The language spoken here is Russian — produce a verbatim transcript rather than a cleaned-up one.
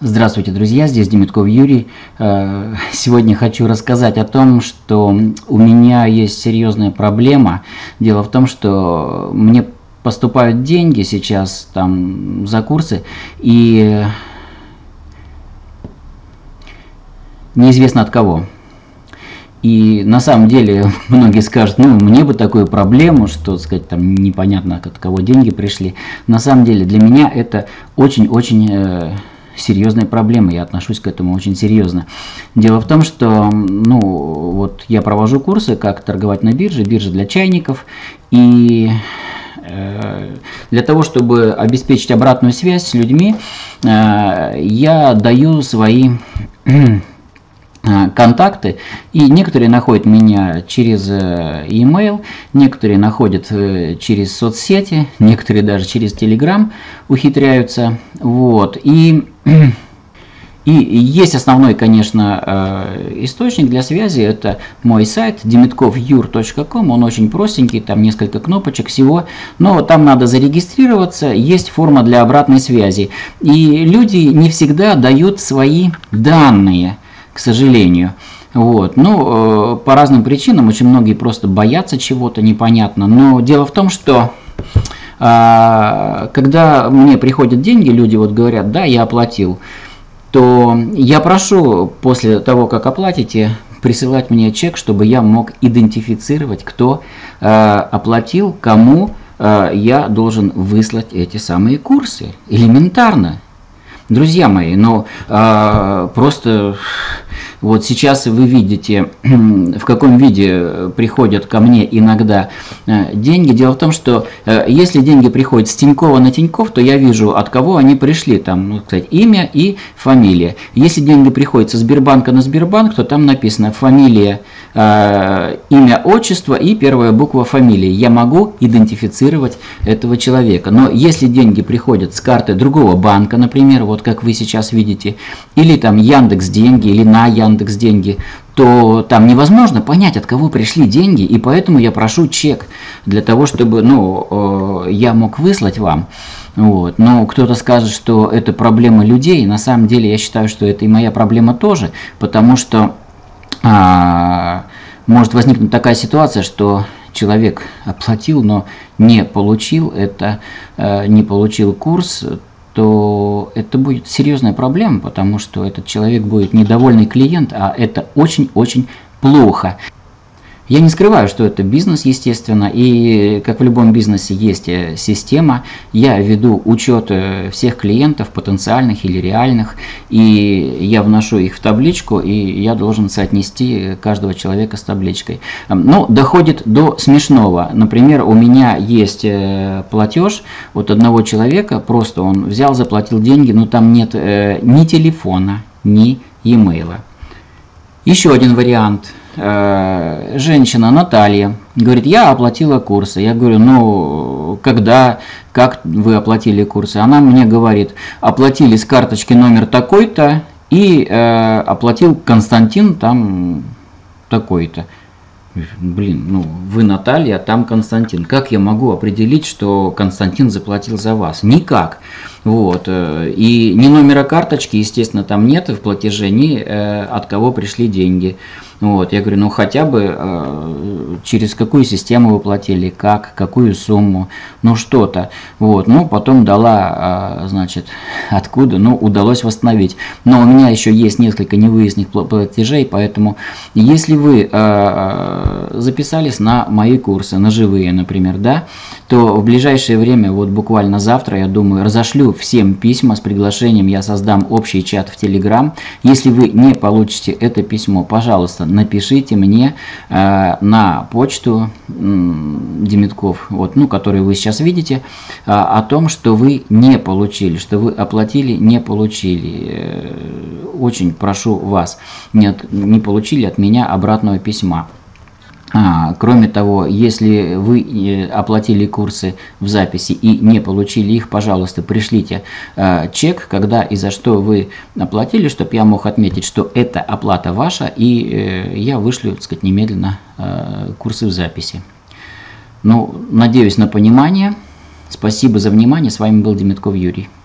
Здравствуйте, друзья, здесь Демитков Юрий. Сегодня хочу рассказать о том, что у меня есть серьезная проблема. Дело в том, что мне поступают деньги сейчас там за курсы, и неизвестно от кого. И на самом деле многие скажут, ну, мне бы такую проблему, что, сказать, там непонятно, от кого деньги пришли. На самом деле для меня это очень-очень э, серьезная проблема, я отношусь к этому очень серьезно. Дело в том, что, ну, вот я провожу курсы, как торговать на бирже, биржа для чайников, и э, для того, чтобы обеспечить обратную связь с людьми, э, я даю свои контакты, и некоторые находят меня через e-mail, некоторые находят через соцсети, некоторые даже через Telegram ухитряются. Вот. И, и есть основной, конечно, источник для связи, это мой сайт демитков юр точка ком, он очень простенький, там несколько кнопочек всего, но там надо зарегистрироваться, есть форма для обратной связи. И люди не всегда дают свои данные, к сожалению. Вот. Ну, э, по разным причинам, очень многие просто боятся чего-то, непонятно. Но дело в том, что э, когда мне приходят деньги, люди вот говорят, да, я оплатил, то я прошу после того, как оплатите, присылать мне чек, чтобы я мог идентифицировать, кто э, оплатил, кому э, я должен выслать эти самые курсы. Элементарно. Друзья мои, но э, просто вот сейчас вы видите, в каком виде приходят ко мне иногда э, деньги. Дело в том, что э, если деньги приходят с Тинькова на Тиньков, то я вижу, от кого они пришли. Там, ну, кстати, имя и фамилия. Если деньги приходят со Сбербанка на Сбербанк, то там написано фамилия, э, имя, отчество и первая буква фамилии. Я могу идентифицировать этого человека. Но если деньги приходят с карты другого банка, например, вот как вы сейчас видите, или там Яндекс деньги, или на Яндекс деньги, то там невозможно понять, от кого пришли деньги, и поэтому я прошу чек для того, чтобы, ну, я мог выслать вам. Вот. Но кто-то скажет, что это проблема людей. На самом деле я считаю, что это и моя проблема тоже, потому что а, может возникнуть такая ситуация, что человек оплатил, но не получил это, а, не получил курс, то это будет серьезная проблема, потому что этот человек будет недовольный клиент, а это очень-очень плохо. Я не скрываю, что это бизнес, естественно, и как в любом бизнесе есть система. Я веду учет всех клиентов, потенциальных или реальных, и я вношу их в табличку, и я должен соотнести каждого человека с табличкой. Но доходит до смешного. Например, у меня есть платеж от одного человека, просто он взял, заплатил деньги, но там нет ни телефона, ни e-mail. Еще один вариант. Женщина Наталья говорит, я оплатила курсы. Я говорю, ну, когда, как вы оплатили курсы? Она мне говорит, оплатили с карточки номер такой-то и э, оплатил Константин там такой-то. Блин, ну вы Наталья, а там Константин. Как я могу определить, что Константин заплатил за вас? Никак. Вот. И ни номера карточки, естественно, там нет в платеже, ни э, от кого пришли деньги. Вот. Я говорю, ну хотя бы э, через какую систему вы платили, как, какую сумму, ну что-то. Вот. Ну потом дала, э, значит, откуда, ну удалось восстановить. Но у меня еще есть несколько невыясненных платежей, поэтому если вы э, записались на мои курсы, на живые, например, да, то в ближайшее время, вот буквально завтра, я думаю, разошлю всем письма с приглашением, я создам общий чат в Telegram. Если вы не получите это письмо, пожалуйста, напишите мне э, на почту э, Демитков, вот, ну, которую вы сейчас видите, э, о том, что вы не получили, что вы оплатили, не получили. Э, очень прошу вас, не, от, не получили от меня обратного письма. А, кроме того, если вы оплатили курсы в записи и не получили их, пожалуйста, пришлите э, чек, когда и за что вы оплатили, чтобы я мог отметить, что это оплата ваша, и э, я вышлю, так сказать, немедленно э, курсы в записи. Ну, надеюсь на понимание. Спасибо за внимание. С вами был Демитков Юрий.